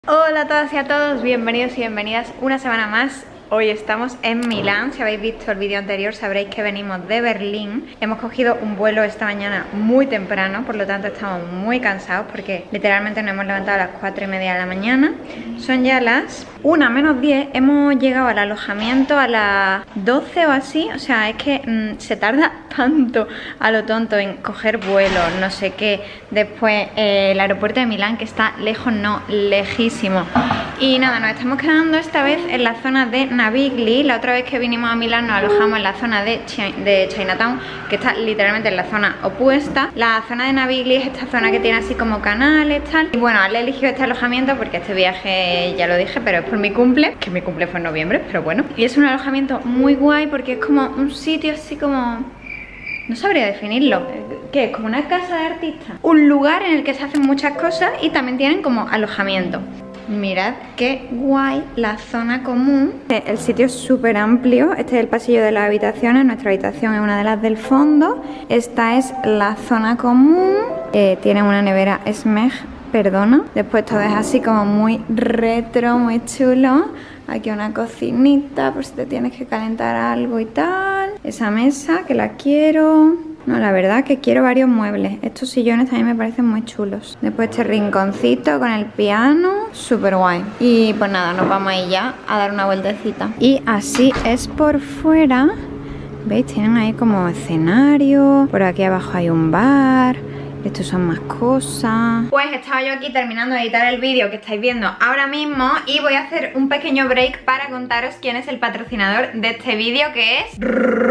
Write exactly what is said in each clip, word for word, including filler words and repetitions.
Hola a todas y a todos, bienvenidos y bienvenidas una semana más. Hoy estamos en Milán. Si habéis visto el vídeo anterior sabréis que venimos de Berlín. Hemos cogido un vuelo esta mañana muy temprano, por lo tanto estamos muy cansados porque literalmente nos hemos levantado a las cuatro y media de la mañana. Son ya las una menos diez. Hemos llegado al alojamiento a las doce o así. O sea, es que mmm, se tarda tanto a lo tonto en coger vuelo, no sé qué. Después eh, el aeropuerto de Milán, que está lejos, no, lejísimo. Y nada, nos estamos quedando esta vez en la zona de Navigli. La otra vez que vinimos a Milán nos alojamos en la zona de, Ch de Chinatown, que está literalmente en la zona opuesta. La zona de Navigli es esta zona que tiene así como canales, tal. Y bueno, le he elegido este alojamiento porque este viaje, ya lo dije, pero es por mi cumple, que mi cumple fue en noviembre, pero bueno. Y es un alojamiento muy guay porque es como un sitio así como... no sabría definirlo. ¿Qué es? Como una casa de artistas. Un lugar en el que se hacen muchas cosas y también tienen como alojamiento. Mirad qué guay la zona común. El sitio es súper amplio. Este es el pasillo de las habitaciones. Nuestra habitación es una de las del fondo. Esta es la zona común. Eh, tiene una nevera Smeg, perdona. Después todo es así como muy retro, muy chulo. Aquí una cocinita por si te tienes que calentar algo y tal. Esa mesa que la quiero. No, la verdad que quiero varios muebles. Estos sillones también me parecen muy chulos. Después este rinconcito con el piano. Súper guay. Y pues nada, nos vamos ahí ya a dar una vueltecita. Y así es por fuera. ¿Veis? Tienen ahí como escenario. Por aquí abajo hay un bar. Estos son más cosas. Pues estaba yo aquí terminando de editar el vídeo que estáis viendo ahora mismo y voy a hacer un pequeño break para contaros quién es el patrocinador de este vídeo, que es...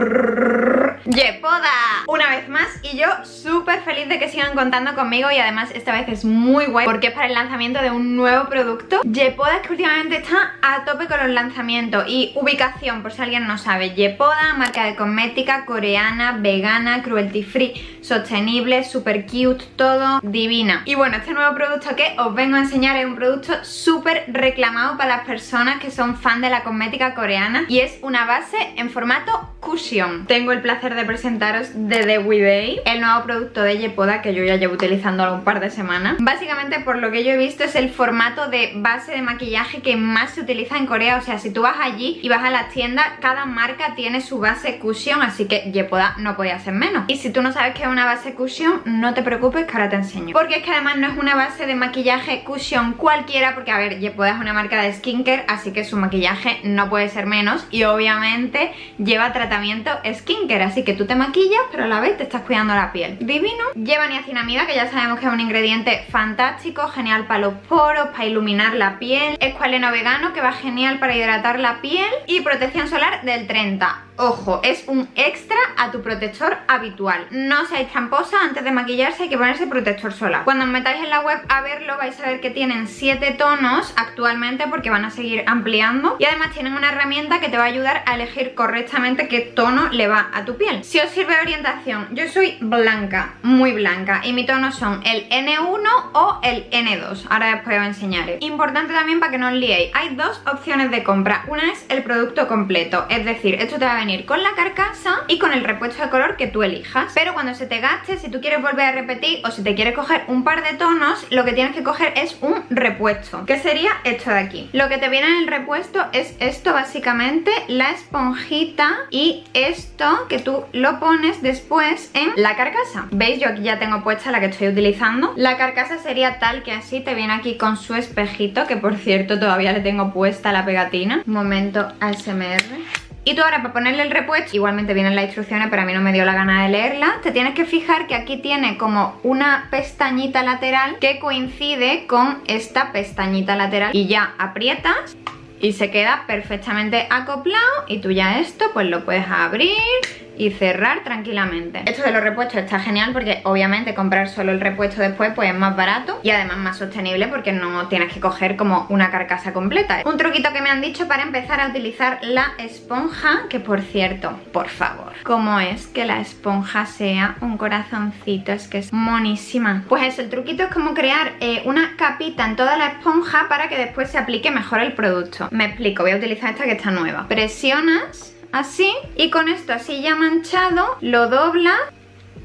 Yepoda, una vez más, y yo súper feliz de que sigan contando conmigo. Y además esta vez es muy guay porque es para el lanzamiento de un nuevo producto. Yepoda es que últimamente está a tope con los lanzamientos. Y ubicación, por si alguien no sabe: Yepoda, marca de cosmética coreana, vegana, cruelty free, sostenible, super cute, todo divina. Y bueno, este nuevo producto que os vengo a enseñar es un producto súper reclamado para las personas que son fan de la cosmética coreana, y es una base en formato cushion. Tengo el placer de presentaros The Everyday, el nuevo producto de Yepoda que yo ya llevo utilizando un par de semanas. Básicamente, por lo que yo he visto, es el formato de base de maquillaje que más se utiliza en Corea. O sea, si tú vas allí y vas a las tiendas, cada marca tiene su base cushion, así que Yepoda no podía ser menos. Y si tú no sabes qué es una base cushion, no te preocupes que ahora te enseño. Porque es que además no es una base de maquillaje cushion cualquiera, porque a ver, Yepoda es una marca de skincare, así que su maquillaje no puede ser menos. Y obviamente lleva tratamiento skincare, así que tú te maquillas pero a la vez te estás cuidando la piel. Divino. Lleva niacinamida, que ya sabemos que es un ingrediente fantástico, genial para los poros, para iluminar la piel. Escualeno vegano, que va genial para hidratar la piel. Y protección solar del treinta. Ojo, es un extra a tu protector habitual. No seáis tramposa, antes de maquillarse hay que ponerse protector solar. Cuando os metáis en la web a verlo vais a ver que tienen siete tonos actualmente, porque van a seguir ampliando. Y además tienen una herramienta que te va a ayudar a elegir correctamente qué tono le va a tu piel. Si os sirve de orientación, yo soy blanca, muy blanca, y mi tono son el ene uno o el ene dos. Ahora después os enseñaré. Importante también para que no os liéis, hay dos opciones de compra. Una es el producto completo, es decir, esto te va a venir con la carcasa y con el repuesto de color que tú elijas. Pero cuando se te gaste, si tú quieres volver a repetir o si te quieres coger un par de tonos, lo que tienes que coger es un repuesto, que sería esto de aquí. Lo que te viene en el repuesto es esto, básicamente, la esponjita y esto que tú lo pones después en la carcasa. ¿Veis? Yo aquí ya tengo puesta la que estoy utilizando. La carcasa sería tal que así te viene aquí con su espejito, que por cierto todavía le tengo puesta la pegatina. Un momento, A S M R. Y tú ahora, para ponerle el repuesto, igualmente vienen las instrucciones, pero a mí no me dio la gana de leerlas. Te tienes que fijar que aquí tiene como una pestañita lateral que coincide con esta pestañita lateral, y ya aprietas y se queda perfectamente acoplado, y tú ya esto pues lo puedes abrir y cerrar tranquilamente. Esto de los repuestos está genial porque obviamente comprar solo el repuesto después pues es más barato y además más sostenible porque no tienes que coger como una carcasa completa. Un truquito que me han dicho para empezar a utilizar la esponja, que por cierto, por favor, ¿cómo es que la esponja sea un corazoncito? Es que es monísima. Pues eso, el truquito es como crear eh, una capita en toda la esponja para que después se aplique mejor el producto. Me explico, voy a utilizar esta que está nueva. Presionas así y con esto así ya manchado lo doblas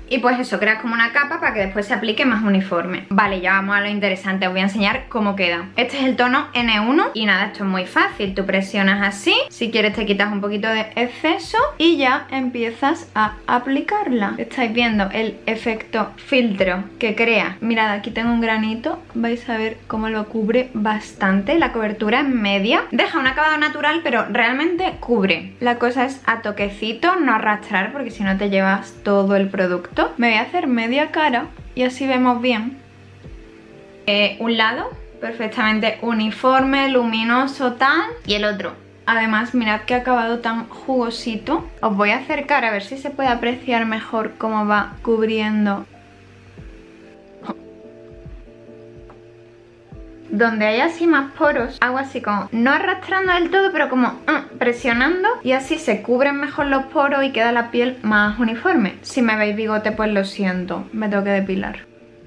y pues eso, creas como una capa para que después se aplique más uniforme. Vale, ya vamos a lo interesante, os voy a enseñar cómo queda. Este es el tono ene uno y nada, esto es muy fácil, tú presionas así, si quieres te quitas un poquito de exceso y ya empiezas a aplicarla. Estáis viendo el efecto filtro que crea. Mirad, aquí tengo un granito, vais a ver cómo lo cubre bastante, la cobertura es media, deja un acabado natural pero realmente cubre. La cosa es a toquecito, no arrastrar porque si no te llevas todo el producto. Me voy a hacer media cara y así vemos bien. Eh, un lado perfectamente uniforme, luminoso, tal, y el otro. Además, mirad qué acabado tan jugosito. Os voy a acercar a ver si se puede apreciar mejor cómo va cubriendo. Donde hay así más poros, hago así como, no arrastrando del todo, pero como uh, presionando, y así se cubren mejor los poros y queda la piel más uniforme. Si me veis bigote, pues lo siento, me tengo que depilar.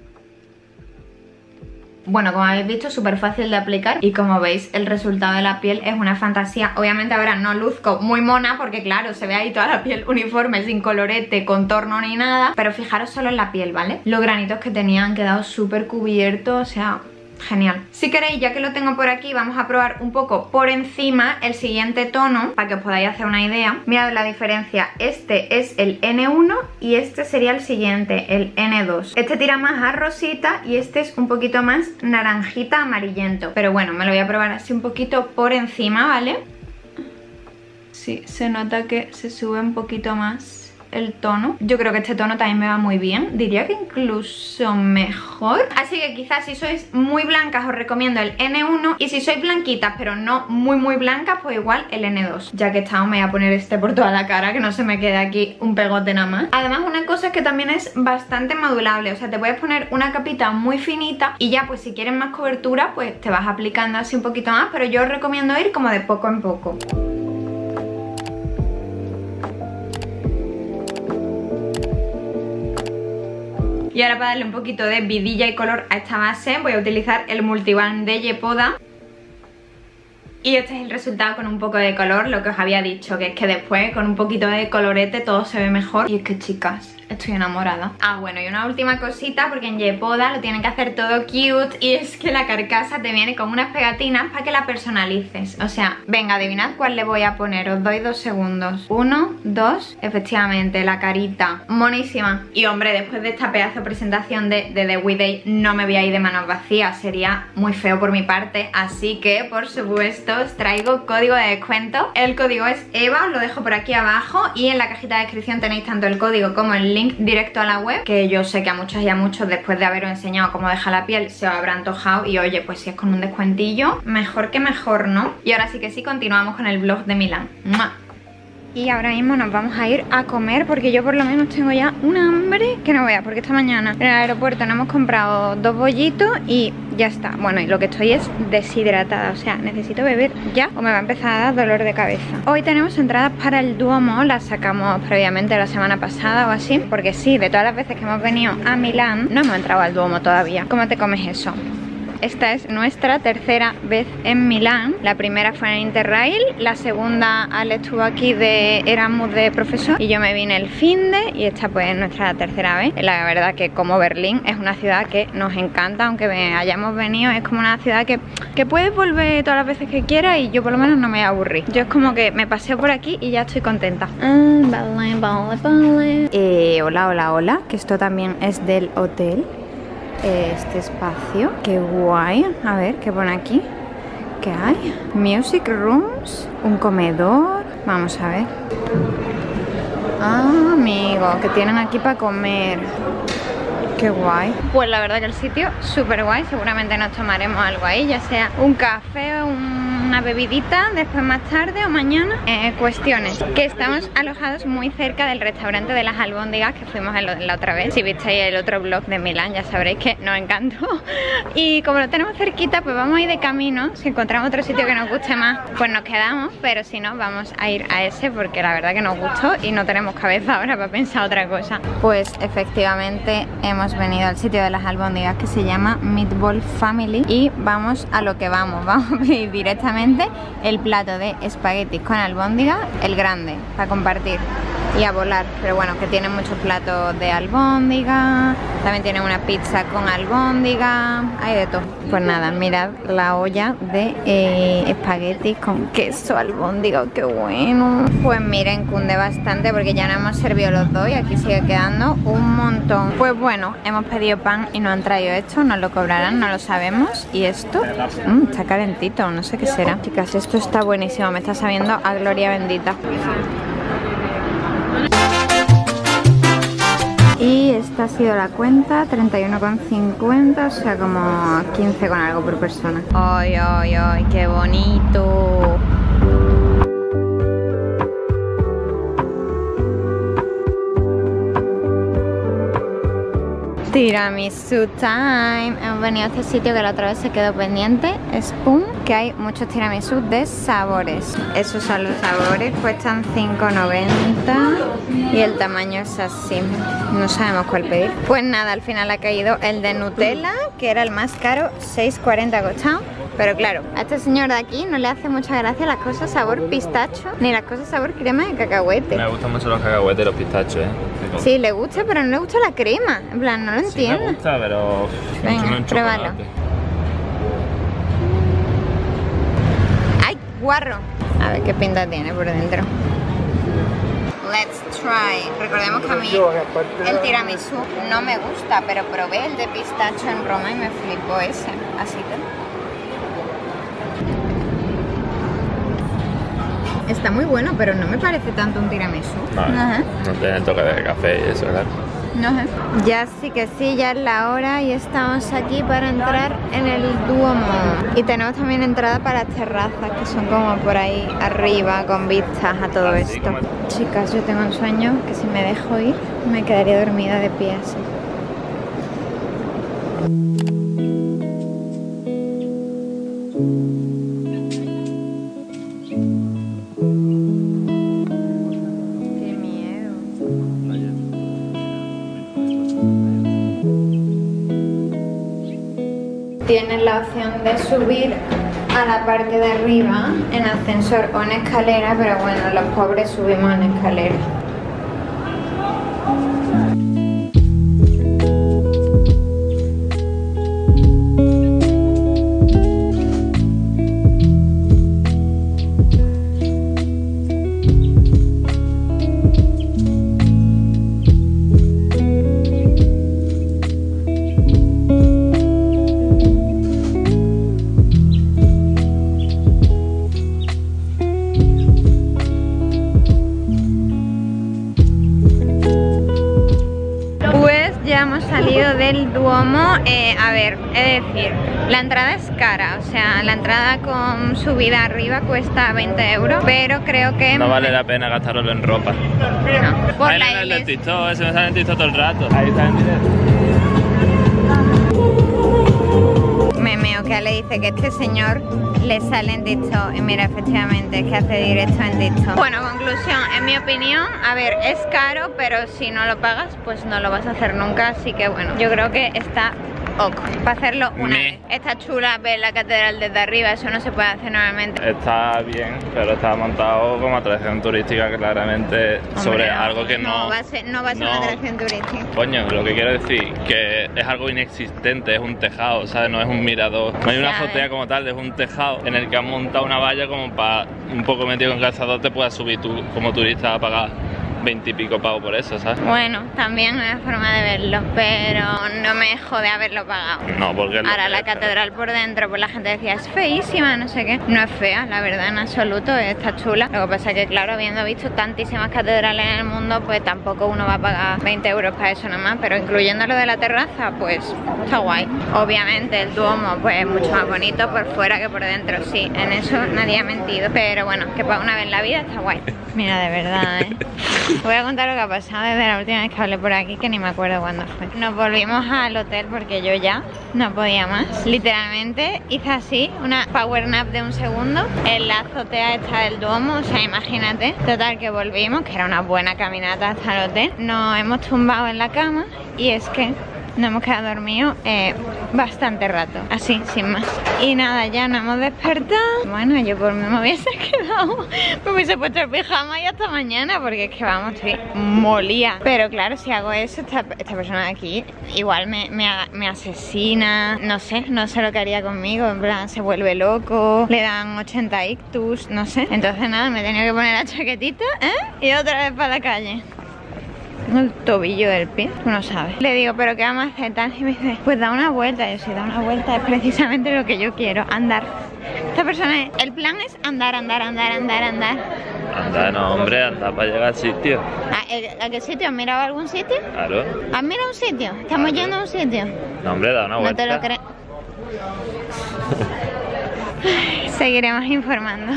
Bueno, como habéis visto, súper fácil de aplicar y como veis el resultado de la piel es una fantasía. Obviamente ahora no luzco muy mona porque claro, se ve ahí toda la piel uniforme, sin colorete, contorno ni nada, pero fijaros solo en la piel, ¿vale? Los granitos que tenía han quedado súper cubiertos, o sea... genial. Si queréis, ya que lo tengo por aquí, vamos a probar un poco por encima el siguiente tono para que os podáis hacer una idea. Mirad la diferencia, este es el ene uno y este sería el siguiente, el ene dos. Este tira más a rosita y este es un poquito más naranjita amarillento, pero bueno, me lo voy a probar así un poquito por encima, ¿vale? Sí, se nota que se sube un poquito más el tono. Yo creo que este tono también me va muy bien, diría que incluso mejor. Así que quizás si sois muy blancas os recomiendo el ene uno y si sois blanquitas pero no muy muy blancas pues igual el ene dos. Ya que estamos me voy a poner este por toda la cara, que no se me quede aquí un pegote nada más. Además una cosa es que también es bastante modulable, o sea te puedes poner una capita muy finita y ya pues si quieres más cobertura pues te vas aplicando así un poquito más, pero yo os recomiendo ir como de poco en poco. Y ahora para darle un poquito de vidilla y color a esta base voy a utilizar el Multibalm de Yepoda. Y este es el resultado con un poco de color, lo que os había dicho, que es que después con un poquito de colorete todo se ve mejor. Y es que chicas, estoy enamorada. Ah, bueno, y una última cosita, porque en Yepoda lo tienen que hacer todo cute y es que la carcasa te viene con unas pegatinas para que la personalices. O sea, venga, adivinad cuál le voy a poner, os doy dos segundos. Uno, dos, efectivamente, la carita. Monísima. Y hombre, después de esta pedazo de presentación de, de The We Day no me voy a ir de manos vacías, sería muy feo por mi parte, así que por supuesto os traigo código de descuento. El código es EVA, os lo dejo por aquí abajo y en la cajita de descripción tenéis tanto el código como el link directo a la web, que yo sé que a muchas y a muchos después de haberos enseñado cómo deja la piel se os habrá antojado y oye, pues si es con un descuentillo, mejor que mejor, ¿no? Y ahora sí que sí, continuamos con el vlog de Milán. ¡Mua! Y ahora mismo nos vamos a ir a comer porque yo por lo menos tengo ya un hambre que no veas, porque esta mañana en el aeropuerto nos hemos comprado dos bollitos y ya está. Bueno, y lo que estoy es deshidratada, o sea, necesito beber ya o me va a empezar a dar dolor de cabeza. Hoy tenemos entradas para el Duomo, las sacamos previamente la semana pasada o así, porque sí, de todas las veces que hemos venido a Milán no hemos entrado al Duomo todavía. ¿Cómo te comes eso? Esta es nuestra tercera vez en Milán. La primera fue en Interrail, la segunda Ale estuvo aquí de Erasmus de profesor y yo me vine el finde y esta pues es nuestra tercera vez. La verdad que como Berlín es una ciudad que nos encanta, aunque hayamos venido, es como una ciudad que, que puedes volver todas las veces que quieras y yo por lo menos no me aburrí. Yo es como que me paseo por aquí y ya estoy contenta. Mm, vale, vale, vale. Eh, hola, hola, hola, que esto también es del hotel. Este espacio, qué guay. A ver, ¿qué pone aquí? ¿Qué hay? Music rooms, un comedor. Vamos a ver. Ah, amigo, que tienen aquí para comer. Qué guay. Pues la verdad que el sitio súper guay. Seguramente nos tomaremos algo ahí, ya sea un café o una bebidita después más tarde o mañana. Eh, cuestiones, que estamos alojados muy cerca del restaurante de las albóndigas que fuimos en la otra vez. Si visteis el otro vlog de Milán ya sabréis que nos encantó. Y como lo tenemos cerquita, pues vamos a ir de camino. Si encontramos otro sitio que nos guste más, pues nos quedamos, pero si no, vamos a ir a ese porque la verdad que nos gustó y no tenemos cabeza ahora para pensar otra cosa. Pues efectivamente hemos venido al sitio de las albóndigas que se llama Meatball Family y vamos a lo que vamos. Vamos a pedir directamente el plato de espaguetis con albóndiga, el grande, para compartir. y a volar. Pero bueno, que tiene muchos platos de albóndiga, también tiene una pizza con albóndiga, hay de todo. Pues nada, mirad la olla de eh, espaguetis con queso albóndiga, qué bueno. Pues miren, cunde bastante porque ya nos hemos servido los dos y aquí sigue quedando un montón. Pues bueno, hemos pedido pan y nos han traído esto, nos lo cobrarán, no lo sabemos. Y esto, mmm, está calentito, no sé qué será. Chicas, esto está buenísimo, me está sabiendo a gloria bendita. Y esta ha sido la cuenta, treinta y uno con cincuenta, o sea como quince con algo por persona. ¡Ay, ay, ay! ¡Qué bonito! Tiramisu time. Hemos venido a este sitio que la otra vez se quedó pendiente, Spoon, que hay muchos tiramisú de sabores. Esos son los sabores, cuestan cinco noventa y el tamaño es así. No sabemos cuál pedir. Pues nada, al final ha caído el de Nutella, que era el más caro, seis cuarenta costado. Pero claro, a este señor de aquí no le hace mucha gracia las cosas sabor pistacho ni las cosas sabor crema de cacahuete. Me gustan mucho los cacahuetes y los pistachos, ¿eh? Sí, le gusta, pero no le gusta la crema. En plan, no lo entiendo. Sí me gusta, pero... Venga, pruébalo. ¡Ay, guarro! A ver qué pinta tiene por dentro. Let's try. Recordemos que a mí el tiramisú no me gusta, pero probé el de pistacho en Roma y me flipó ese. Así que... está muy bueno, pero no me parece tanto un tiramisú. No, Ajá. no tiene el toque de café y eso, ¿verdad? No sé. Ya sí que sí, ya es la hora y estamos aquí para entrar en el Duomo. Y tenemos también entrada para las terrazas, que son como por ahí arriba, con vistas a todo Así esto. como... Chicas, yo tengo un sueño que si me dejo ir, me quedaría dormida de pie así. Tienes la opción de subir a la parte de arriba en ascensor o en escalera, pero bueno, los pobres subimos en escalera. Del Duomo, eh, a ver, es decir, la entrada es cara, o sea, la entrada con subida arriba cuesta veinte euros, pero creo que... no vale la pena gastarlo en ropa. No, por ahí la el iglesia... TikTok, se me sale en TikTok todo el rato. Ahí está en directo. Memeo que le dice que este señor le sale en TikTok y mira, efectivamente, es que hace directo en TikTok. Bueno, conclusión, en mi opinión, a ver, es caro, pero si no lo pagas, pues no lo vas a hacer nunca, así que bueno, yo creo que está ok, para hacerlo una Me. vez. Está chula ver la catedral desde arriba, eso no se puede hacer normalmente. Está bien, pero está montado como atracción turística claramente. Hombre, sobre no, algo que no... No va a ser, no va a ser no, una atracción turística. Coño, lo que quiero decir, que es algo inexistente, es un tejado, ¿sabes? No es un mirador. No hay una azotea como tal, es un tejado en el que han montado una valla como para un poco metido en calzador te puedas subir tú como turista a pagar veinte y pico pavos por eso, ¿sabes? Bueno, también una forma de verlo, pero no me jode haberlo pagado. No, porque... Ahora la catedral por dentro, pues la gente decía, es feísima, no sé qué. No es fea, la verdad, en absoluto, está chula. Lo que pasa es que, claro, habiendo visto tantísimas catedrales en el mundo, pues tampoco uno va a pagar veinte euros para eso nomás, pero incluyendo lo de la terraza, pues está guay. Obviamente el Duomo, pues es mucho más bonito por fuera que por dentro, sí, en eso nadie ha mentido. Pero bueno, que para una vez en la vida está guay. Mira, de verdad, ¿eh? Voy a contar lo que ha pasado desde la última vez que hablé por aquí, que ni me acuerdo cuándo fue. Nos volvimos al hotel porque yo ya no podía más. Literalmente hice así, una power nap de un segundo en la azotea esta del Duomo, o sea, imagínate. Total, que volvimos, que era una buena caminata hasta el hotel. Nos hemos tumbado en la cama y es que nos hemos quedado dormidos eh, bastante rato, así, sin más. Y nada, ya nos hemos despertado. Bueno, yo por mí me hubiese quedado, me hubiese puesto el pijama y hasta mañana, porque es que vamos, estoy molida. Pero claro, si hago eso, esta, esta persona de aquí igual me, me, me asesina, no sé, no sé lo que haría conmigo, en plan se vuelve loco, le dan ochenta ictus, no sé. Entonces nada, me he tenido que poner la chaquetita, ¿eh? Y otra vez para la calle. Tengo el tobillo del pie, tú no sabes. Le digo, ¿pero qué vamos a hacer tal? Y me dice, pues da una vuelta. Yo, si da una vuelta es precisamente lo que yo quiero, andar. Esta persona, es, el plan es andar, andar, andar, andar, andar. Anda, no, hombre, anda para llegar al sitio. ¿A, a qué sitio? ¿Has mirado algún sitio? Claro. ¿Has mirado un sitio? ¿Estamos Claro. yendo a un sitio? No, hombre, da una vuelta. No te lo crees. Seguiremos informando.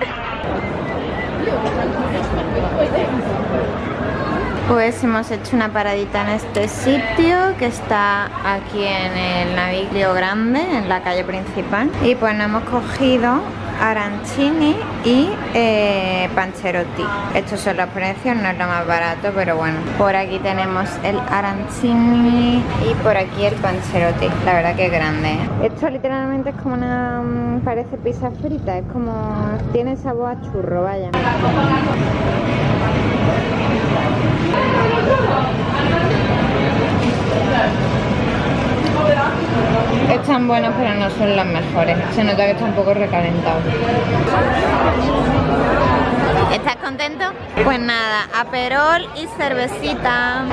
Pues hemos hecho una paradita en este sitio que está aquí en el Naviglio Grande, en la calle principal. Y pues nos hemos cogido arancini y eh, panzerotti. Estos son los precios, no es lo más barato, pero bueno. Por aquí tenemos el arancini y por aquí el panzerotti. La verdad que es grande, ¿eh? Esto literalmente es como una... parece pizza frita, es como... tiene sabor a churro, vaya. Están buenos, pero no son las mejores. Se nota que está un poco recalentado. ¿Estás contento? Pues nada, aperol y cervecita.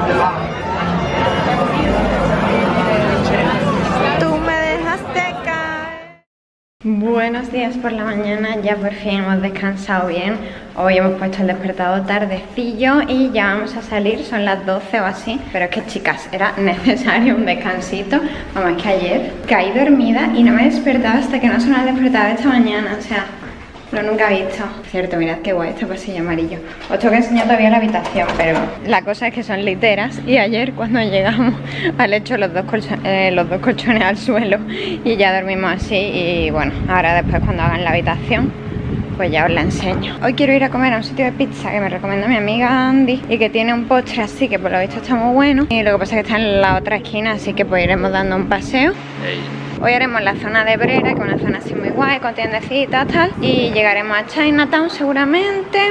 Tú me dejaste caer. Buenos días por la mañana, ya por fin hemos descansado bien. Hoy hemos puesto el despertador tardecillo y ya vamos a salir, son las doce o así. Pero es que chicas, era necesario un descansito. Vamos, es que ayer caí dormida y no me he despertado hasta que no sonó el despertador esta mañana, o sea, lo nunca he visto. Cierto, mirad qué guay este pasillo amarillo. Os tengo que enseñar todavía la habitación, pero la cosa es que son literas. Y ayer cuando llegamos al hecho los dos, colchon eh, los dos colchones al suelo y ya dormimos así. Y bueno, ahora después cuando hagan la habitación pues ya os la enseño. Hoy quiero ir a comer a un sitio de pizza que me recomendó mi amiga Andy y que tiene un postre así que por lo visto está muy bueno. Y lo que pasa es que está en la otra esquina, así que pues iremos dando un paseo. Hey. Hoy haremos la zona de Brera, que es una zona así muy guay, con tiendecitas, tal. Y llegaremos a Chinatown seguramente.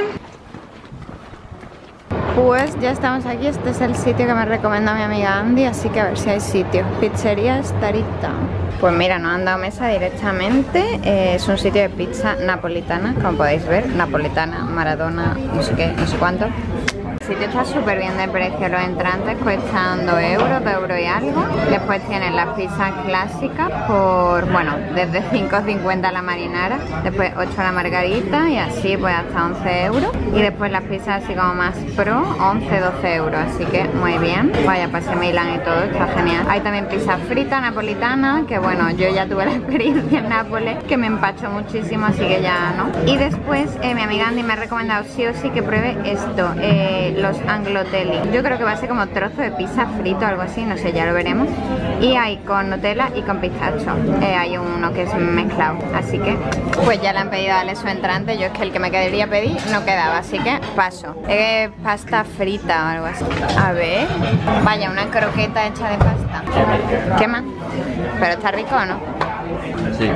Pues ya estamos aquí, este es el sitio que me recomendó mi amiga Andy, así que a ver si hay sitio. Pizzería Starita. Pues mira, nos han dado mesa directamente, eh, es un sitio de pizza napolitana, como podéis ver, napolitana, Maradona, no sé qué, no sé cuánto. El sitio está súper bien de precio, los entrantes cuestan dos euros, dos euros y algo. Después tienen las pizzas clásicas por, bueno, desde cinco cincuenta la marinara, después ocho la margarita y así pues hasta once euros. Y después las pizzas así como más pro, once, doce euros, así que muy bien. Vaya, pasé Milán y todo, está genial. Hay también pizza frita napolitana, que bueno, yo ya tuve la experiencia en Nápoles, que me empachó muchísimo, así que ya no. Y después eh, mi amiga Andy me ha recomendado sí o sí que pruebe esto, eh, los anglotelli. Yo creo que va a ser como trozo de pizza frito o algo así, no sé, ya lo veremos. Y hay con Nutella y con pistacho. Eh, hay uno que es mezclado, así que pues ya le han pedido darle su entrante. Yo es que el que me quería pedir no quedaba, así que paso. Eh, pasta frita o algo así. A ver, vaya, una croqueta hecha de pasta. ¿Qué más? Pero está rico, ¿o no? Sí.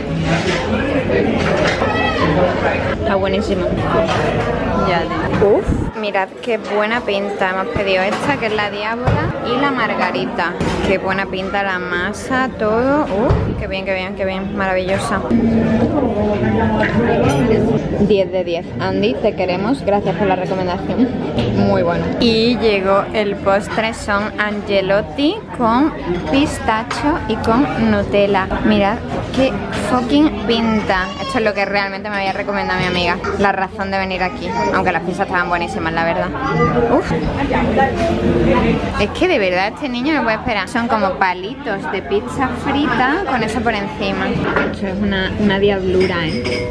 Está buenísimo. Ya te... Uf, mirad qué buena pinta. Hemos pedido esta, que es la diábola, y la margarita. Qué buena pinta la masa, todo. Uf, qué bien, qué bien, qué bien. Maravillosa. diez de diez. Andy, te queremos. Gracias por la recomendación. Muy bueno. Y llegó el postre, son angelotti con pistacho y con Nutella. Mirad qué fucking pinta. Esto es lo que realmente me había recomendado mi amiga. La razón de venir aquí. Aunque las pizzas estaban buenísimas, la verdad. Uf. Es que de verdad este niño no puede esperar. Son como palitos de pizza frita con eso por encima. Esto es una, una diablura, ¿eh?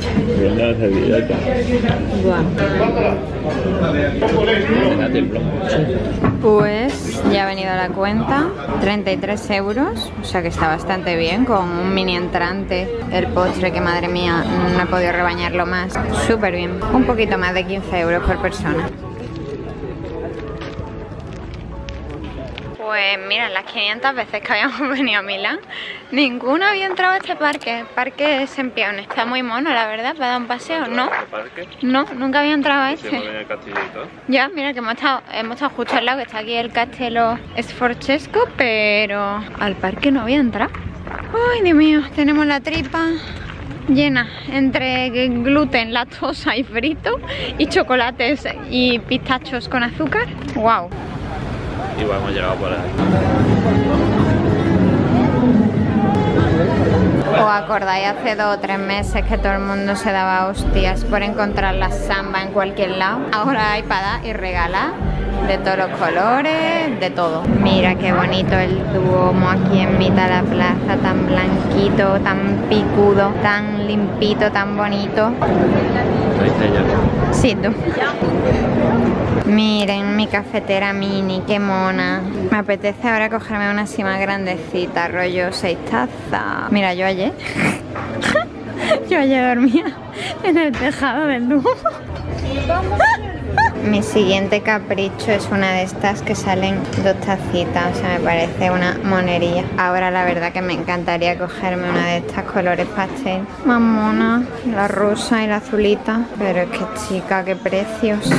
Pues ya ha venido la cuenta, treinta y tres euros, o sea que está bastante bien, con un mini entrante, el postre que madre mía no he podido rebañarlo más, súper bien, un poquito más de quince euros por persona. Pues mira, las quinientas veces que habíamos venido a Milán, ninguna había entrado a este parque. El parque Sempione. Está muy mono, la verdad, para dar un paseo, ¿no? ¿El parque? No, nunca había entrado a este. Sí, el castillito. Ya, mira que hemos estado, hemos estado justo al lado, que está aquí el Castello Sforzesco, pero al parque no había entrado. Ay, Dios mío, tenemos la tripa llena entre gluten, lactosa y frito, y chocolates y pistachos con azúcar. Wow. Igual hemos llegado por ahí. ¿Os acordáis hace dos o tres meses que todo el mundo se daba hostias por encontrar la samba en cualquier lado? Ahora hay para dar y regalar de todos los colores, de todo. Mira qué bonito el Duomo aquí en mitad de la plaza, tan blanquito, tan picudo, tan limpito, tan bonito. Lo hice yo. Sí, tú. Miren mi cafetera mini, qué mona. Me apetece ahora cogerme una así más grandecita, rollo seis tazas. Mira, yo ayer yo ayer dormía en el tejado del Duomo. Mi siguiente capricho es una de estas que salen dos tacitas, o sea, me parece una monería. Ahora la verdad que me encantaría cogerme una de estas colores pastel. Más mona, la rosa y la azulita. Pero es que chica, qué precios.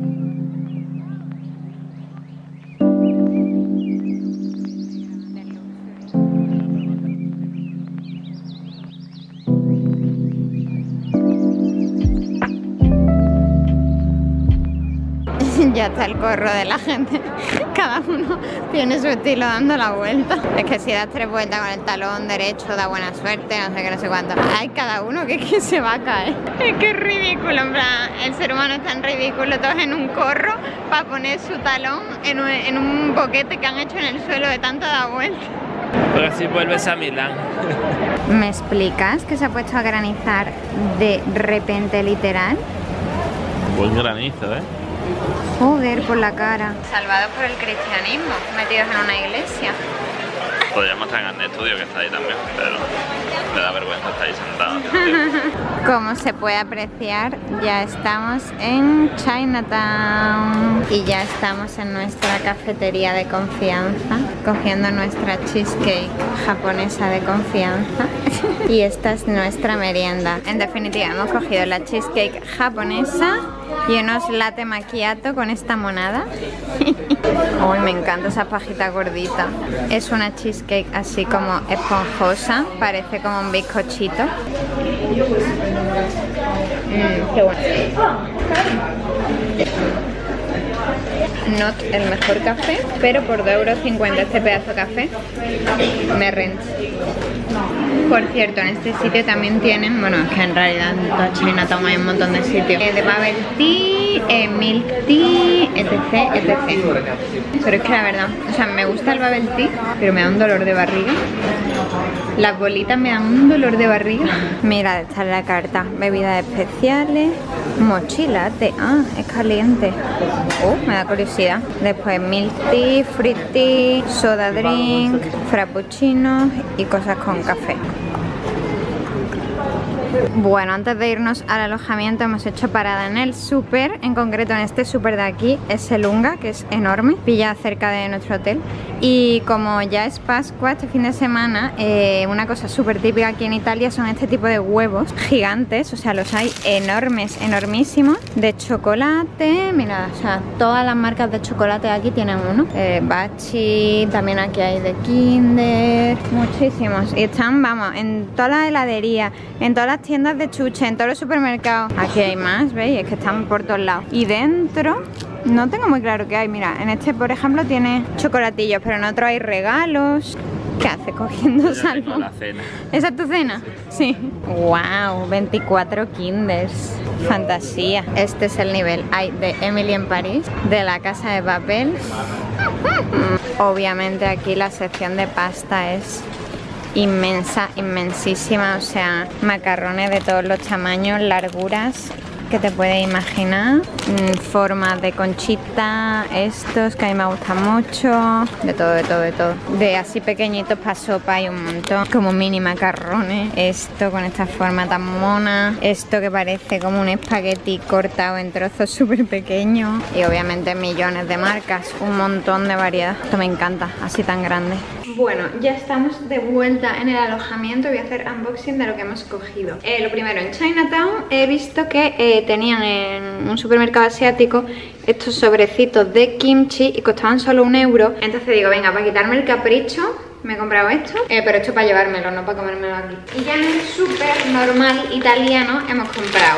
Ya está el corro de la gente. Cada uno tiene su estilo dando la vuelta. Es que si das tres vueltas con el talón derecho da buena suerte, no sé qué, no sé cuánto. Hay cada uno que, que se va a caer. Es que es ridículo, en plan, el ser humano es tan ridículo, todos en un corro para poner su talón en un, en un boquete que han hecho en el suelo de tanto dar vuelta. Pero así vuelves a Milán. ¿Me explicas que se ha puesto a granizar de repente literal? Buen granizo, ¿eh? Joder, por la cara. Salvados por el cristianismo, metidos en una iglesia. Podríamos estar en el estudio que está ahí también, pero me da vergüenza estar ahí sentado. Como se puede apreciar, ya estamos en Chinatown y ya estamos en nuestra cafetería de confianza, cogiendo nuestra cheesecake japonesa de confianza. Y esta es nuestra merienda. En definitiva, hemos cogido la cheesecake japonesa y unos latte macchiato con esta monada. Uy, me encanta esa pajita gordita. Es una cheesecake así como esponjosa, parece como un bizcochito. Mmm, qué bueno. No el mejor café, pero por dos euros cincuenta este pedazo de café me renta. Por cierto, en este sitio también tienen, bueno, es que en realidad en toda Chinatown hay un montón de sitios, eh, de bubble tea, eh, milk tea, etc, etcétera. Pero es que la verdad, o sea, me gusta el bubble tea, pero me da un dolor de barriga. Las bolitas me dan un dolor de barriga. Mira, esta es la carta. Bebidas especiales, mochila de... Ah, es caliente. Oh, me da curiosidad. Después milk tea, fruit tea, soda drink, frappuccino y cosas con café. Bueno, antes de irnos al alojamiento hemos hecho parada en el súper, en concreto en este súper de aquí, es el Unga, que es enorme, pilla cerca de nuestro hotel. Y como ya es Pascua este fin de semana, eh, una cosa súper típica aquí en Italia son este tipo de huevos gigantes, o sea, los hay enormes, enormísimos, de chocolate. Mirad, o sea, todas las marcas de chocolate aquí tienen uno. Eh, Baci, también aquí hay de Kinder, muchísimos. Y están, vamos, en todas las heladerías, en todas las tiendas de chuche, en todos los supermercados. Aquí hay más, ¿veis? Es que están por todos lados. Y dentro no tengo muy claro qué hay. Mira, en este por ejemplo tiene chocolatillos, pero en otro hay regalos. ¿Qué hace cogiendo salvo? La cena. ¿Esa es tu cena? Sí. Wow, veinticuatro Kinders. Fantasía. Este es el nivel. Hay de Emily en París, de La Casa de Papel. Obviamente aquí la sección de pasta es inmensa, inmensísima, o sea, macarrones de todos los tamaños, larguras, que te puedes imaginar. Formas de conchita, estos que a mí me gustan mucho. De todo, de todo, de todo. De así pequeñitos para sopa hay un montón. Como mini macarrones. Esto con esta forma tan mona. Esto que parece como un espagueti cortado en trozos súper pequeños. Y obviamente millones de marcas. Un montón de variedad. Esto me encanta, así tan grande. Bueno, ya estamos de vuelta en el alojamiento. Voy a hacer unboxing de lo que hemos cogido. Eh, lo primero, en Chinatown he visto que eh, tenían en un supermercado asiático estos sobrecitos de kimchi y costaban solo un euro. Entonces digo, venga, para quitarme el capricho me he comprado esto, eh, pero esto para llevármelo, no para comérmelo aquí. Y ya en el súper normal italiano hemos comprado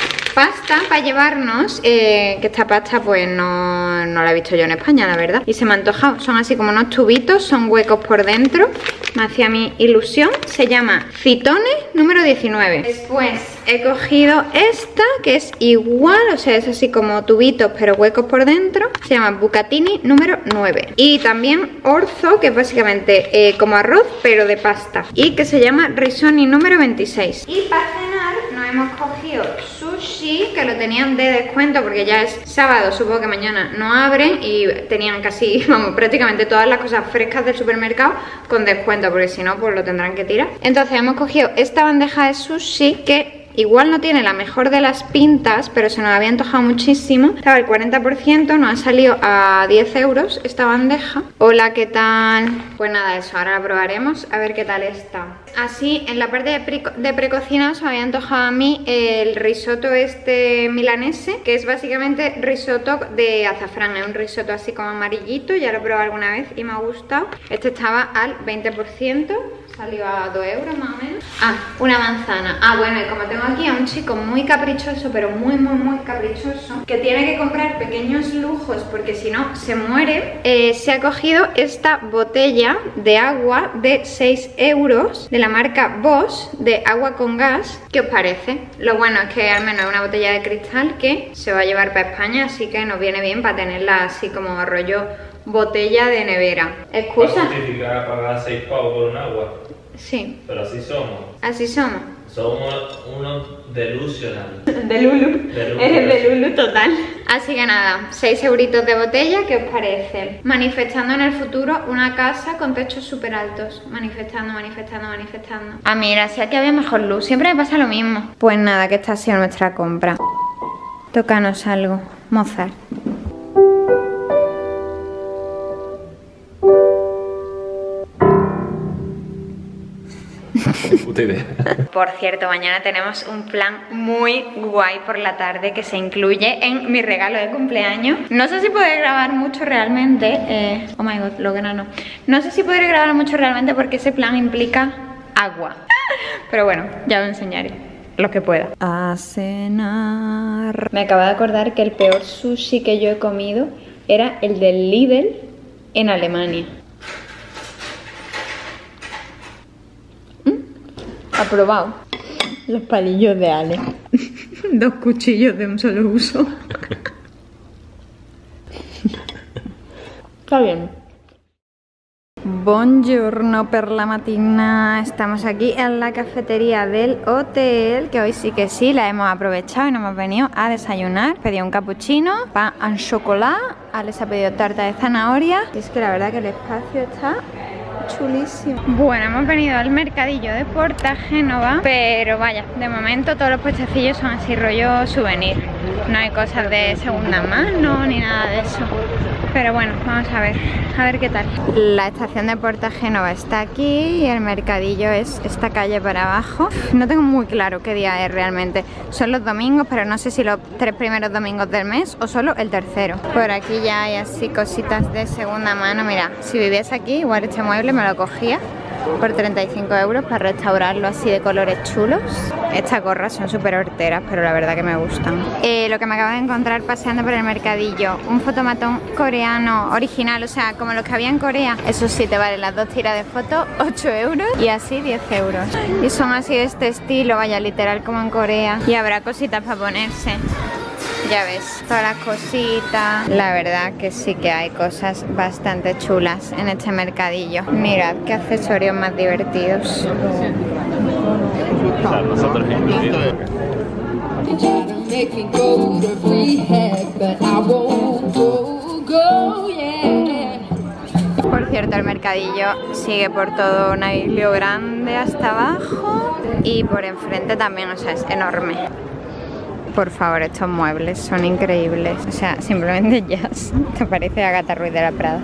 pasta para llevarnos, eh, que esta pasta pues no, no la he visto yo en España, la verdad. Y se me ha antojado, son así como unos tubitos, son huecos por dentro. Me hacía mi ilusión. Se llama Fitone número diecinueve. Después he cogido esta, que es igual, o sea, es así como tubitos pero huecos por dentro. Se llama Bucatini número nueve. Y también Orzo, que es básicamente eh, como arroz pero de pasta. Y que se llama Risoni número veintiséis. Y para cenar nos hemos cogido sushi, que lo tenían de descuento porque ya es sábado, supongo que mañana no abren. Y tenían casi, vamos, prácticamente todas las cosas frescas del supermercado con descuento, porque si no pues lo tendrán que tirar. Entonces hemos cogido esta bandeja de sushi que igual no tiene la mejor de las pintas, pero se nos había antojado muchísimo. Estaba el cuarenta por ciento, nos ha salido a diez euros esta bandeja. Hola, ¿qué tal? Pues nada, eso, ahora la probaremos, a ver qué tal está. Así, en la parte de, pre de precocina se me había antojado a mí el risotto este milanese, que es básicamente risotto de azafrán. Es un risotto así como amarillito, ya lo he probado alguna vez y me ha gustado. Este estaba al veinte por ciento. Salió a dos euros más o menos. Ah, una manzana. Ah, bueno, y como tengo aquí a un chico muy caprichoso, pero muy, muy, muy caprichoso, que tiene que comprar pequeños lujos porque si no se muere, eh, se ha cogido esta botella de agua de seis euros de la marca Bosch, de agua con gas. ¿Qué os parece? Lo bueno es que al menos es una botella de cristal que se va a llevar para España, así que nos viene bien para tenerla así como rollo botella de nevera. ¿Excusa? ¿Para justificar pagar seis pavos por un agua? Sí. Pero así somos. Así somos. Somos unos delusional. De Lulu. Eres de Lulu total. Así que nada, seis euritos de botella, ¿qué os parece? Manifestando en el futuro una casa con techos súper altos. Manifestando, manifestando, manifestando. Ah, mira, si aquí había mejor luz. Siempre me pasa lo mismo. Pues nada, que esta ha sido nuestra compra. Tócanos algo, Mozart. Puta idea. Por cierto, mañana tenemos un plan muy guay por la tarde que se incluye en mi regalo de cumpleaños. No sé si podré grabar mucho realmente. Eh, oh my god, lo que no, no. No sé si podré grabar mucho realmente porque ese plan implica agua. Pero bueno, ya os enseñaré lo que pueda. A cenar. Me acabo de acordar que el peor sushi que yo he comido era el del Lidl en Alemania. Aprobado. Los palillos de Ale. Dos cuchillos de un solo uso. Está bien. Buongiorno per la mattina. Estamos aquí en la cafetería del hotel, que hoy sí que sí la hemos aprovechado y nos hemos venido a desayunar. Pedí un cappuccino, pan en chocolate. Ale se ha pedido tarta de zanahoria. Y es que la verdad que el espacio está chulísimo. Bueno, hemos venido al mercadillo de Porta Génova, pero vaya, de momento todos los puestecillos son así rollo souvenir. No hay cosas de segunda mano ni nada de eso. Pero bueno, vamos a ver, a ver qué tal. La estación de Porta Génova está aquí y el mercadillo es esta calle para abajo. No tengo muy claro qué día es realmente. Son los domingos, pero no sé si los tres primeros domingos del mes o solo el tercero. Por aquí ya hay así cositas de segunda mano. Mira, si viviese aquí, igual este mueble me lo cogía por treinta y cinco euros para restaurarlo así de colores chulos. Estas gorras son súper horteras, pero la verdad que me gustan. Eh, lo que me acabo de encontrar paseando por el mercadillo, un fotomatón coreano original, o sea, como los que había en Corea. Eso sí, te valen las dos tiras de foto, ocho euros y así diez euros. Y son así de este estilo, vaya, literal como en Corea. Y habrá cositas para ponerse. Ya ves, todas las cositas. La verdad que sí que hay cosas bastante chulas en este mercadillo. Mirad qué accesorios más divertidos. O sea, nosotros incluidos. Por cierto, el mercadillo sigue por todo Nailio Grande hasta abajo y por enfrente también, o sea, es enorme. Por favor, estos muebles son increíbles, o sea, simplemente jazz. Te parece Agatha Ruiz de la Prada.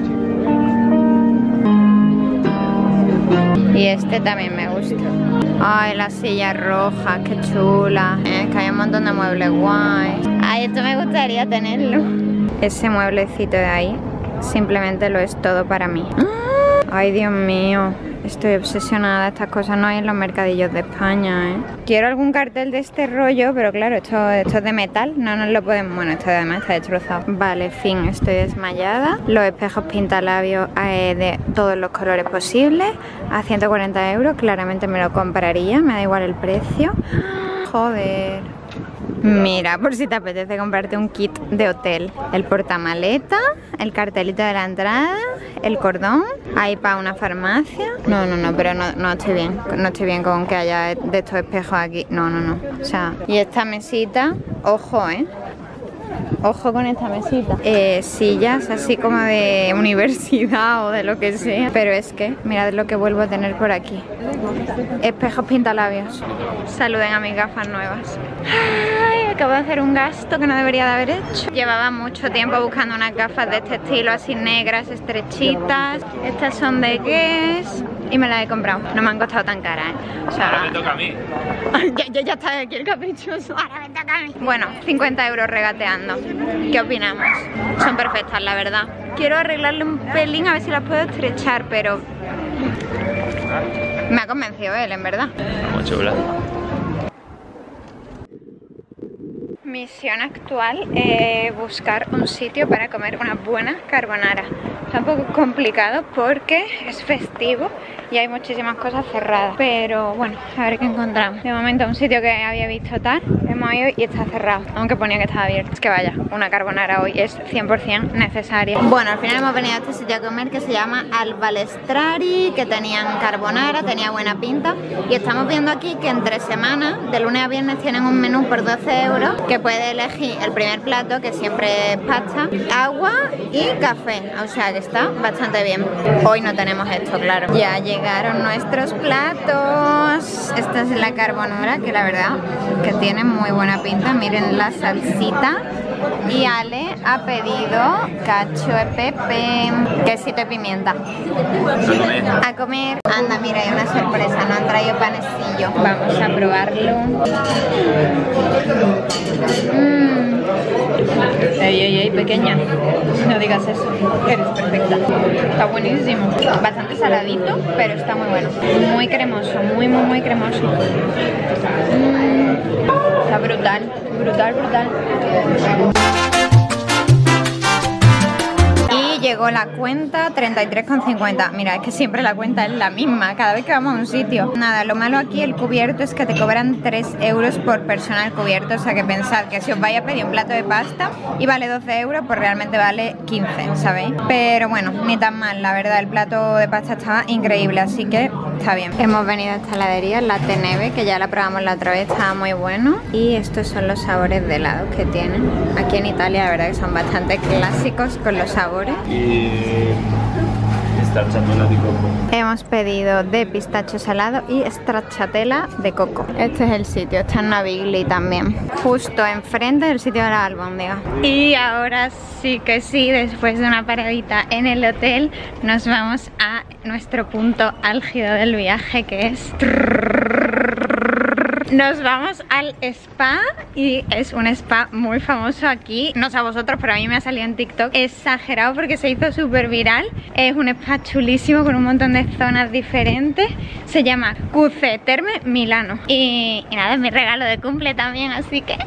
Y este también me gusta. Ay, la silla roja, qué chula. Es que hay un montón de muebles guays. Ay, esto me gustaría tenerlo. Ese mueblecito de ahí simplemente lo es todo para mí. Ay, Dios mío, estoy obsesionada. Estas cosas no hay en los mercadillos de España, ¿eh? Quiero algún cartel de este rollo, pero claro, esto, esto es de metal, no nos lo podemos... Bueno, esto además está destrozado. Vale, fin, estoy desmayada. Los espejos pintalabios eh, de todos los colores posibles a ciento cuarenta euros, claramente me lo compraría, me da igual el precio. Joder. Mira, por si te apetece comprarte un kit de hotel. El portamaleta, el cartelito de la entrada, el cordón, ahí para una farmacia. No, no, no, pero no, no estoy bien. No estoy bien con que haya de estos espejos aquí. No, no, no. O sea, y esta mesita, ojo, ¿eh? Ojo con esta mesita. Eh, sillas así como de universidad o de lo que sea. Pero es que, mirad lo que vuelvo a tener por aquí. Espejos pintalabios. Saluden a mis gafas nuevas. Ay, acabo de hacer un gasto que no debería de haber hecho. Llevaba mucho tiempo buscando unas gafas de este estilo, así negras, estrechitas. Estas son de Guess y me las he comprado. No me han costado tan caras, ¿eh? O sea, ahora me toca a mí. ya, ya, ya está aquí el caprichoso. Ahora me toca a mí. Bueno, cincuenta euros regateando. ¿Qué opinamos? Son perfectas, la verdad. Quiero arreglarle un pelín a ver si las puedo estrechar, pero me ha convencido él, en verdad. Muy chula. Misión actual, eh, buscar un sitio para comer una buena carbonara. Está un poco complicado porque es festivo y hay muchísimas cosas cerradas. Pero bueno, a ver qué encontramos. De momento un sitio que había visto tal, hemos ido y está cerrado, aunque ponía que estaba abierto. Es que vaya, una carbonara hoy es cien por cien necesaria. Bueno, al final hemos venido a este sitio a comer que se llama Al Balestrari, que tenían carbonara, tenía buena pinta. Y estamos viendo aquí que entre semanas, de lunes a viernes, tienen un menú por doce euros que puede elegir el primer plato, que siempre es pasta, agua y café. O sea que está bastante bien. Hoy no tenemos esto, claro. Ya llegaron nuestros platos. Esta es la carbonara, que la verdad que tiene muy buena pinta. Miren la salsita. Y Ale ha pedido cacho de pepe, quesito de pimienta. A comer. A comer. Anda, mira, hay una sorpresa, nos han traído panecillo. Vamos a probarlo. Mmm. Ey, ey, ey, pequeña, no digas eso, eres perfecta. Está buenísimo, bastante saladito, pero está muy bueno. Muy cremoso, muy, muy, muy cremoso. Mm. Está brutal, brutal, brutal. Llegó la cuenta treinta y tres con cincuenta. Mira, es que siempre la cuenta es la misma cada vez que vamos a un sitio. Nada, lo malo aquí, el cubierto, es que te cobran tres euros por persona el cubierto. O sea que pensad que si os vais a pedir un plato de pasta y vale doce euros, pues realmente vale quince, ¿sabéis? Pero bueno, ni tan mal, la verdad, el plato de pasta estaba increíble, así que está bien. Hemos venido a esta heladería, la Teneve, que ya la probamos la otra vez, estaba muy bueno. Y estos son los sabores de helado que tienen. Aquí en Italia la verdad que son bastante clásicos con los sabores. Y stracciatella de coco. Hemos pedido de pistacho salado y stracciatella de coco. Este es el sitio, está en Navigli también, justo enfrente del sitio de la albóndiga. Y ahora sí que sí, después de una paradita en el hotel, nos vamos a nuestro punto álgido del viaje, que es... Nos vamos al spa y es un spa muy famoso aquí. No sé a vosotros, pero a mí me ha salido en TikTok exagerado porque se hizo súper viral. Es un spa chulísimo con un montón de zonas diferentes. Se llama Q C Terme Milano. Y, y nada, es mi regalo de cumple también, así que...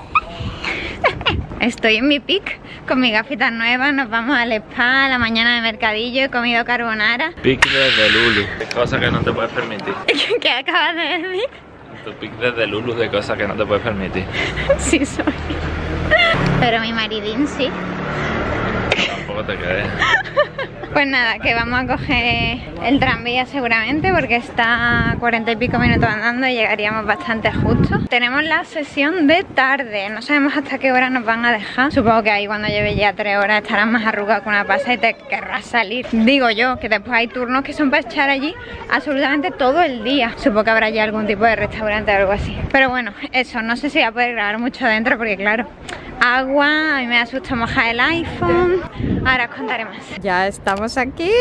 Estoy en mi pic con mis gafitas nuevas. Nos vamos al spa a la mañana de mercadillo. He comido carbonara. Pic desde Lulu, cosa que no te puedes permitir. ¿Qué acabas de decir? Tu pic desde Lulu de cosas que no te puedes permitir. Sí soy. Pero mi maridín sí. Tampoco te quedes. Pues nada, que vamos a coger el tranvía seguramente porque está a cuarenta y pico minutos andando y llegaríamos bastante justo. Tenemos la sesión de tarde, no sabemos hasta qué hora nos van a dejar. Supongo que ahí cuando lleve ya tres horas estarás más arrugado que una pasa y te querrás salir. Digo yo, que después hay turnos que son para echar allí absolutamente todo el día. Supongo que habrá ya algún tipo de restaurante o algo así. Pero bueno, eso, no sé si voy a poder grabar mucho dentro porque claro, agua, a mí me asusta mojar el iPhone. Ahora os contaré más. Ya estamos aquí.